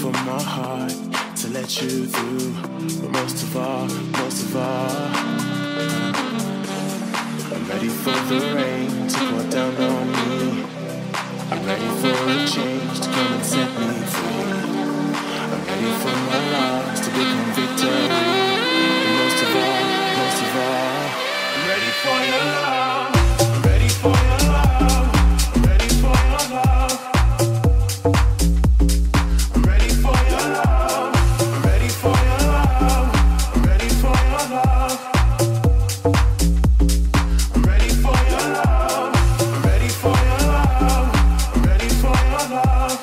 for my heart to let you through. But most of all, I'm ready for the rain to pour down on me. I'm ready for a change to come and set me free. I'm ready for my loss to become victory. And most of all, I'm ready for your love. I'm ready for your love. I'm ready for your love. I'm ready for your love. I'm ready for your love. I'm ready for your love. I'm ready for your love. I'm ready for your love. I'm ready for your love.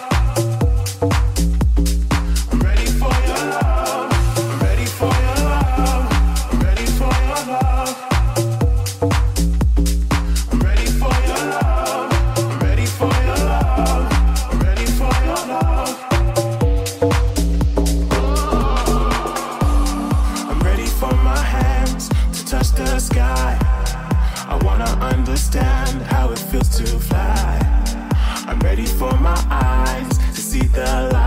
I'm ready for your love. I'm ready for your love. I'm ready for your love. I'm ready for your love. I'm ready for your love. I'm ready for your love. I'm ready for my hands to touch the sky. I wanna understand how it feels to fly. I'm ready for my eyes to see the light.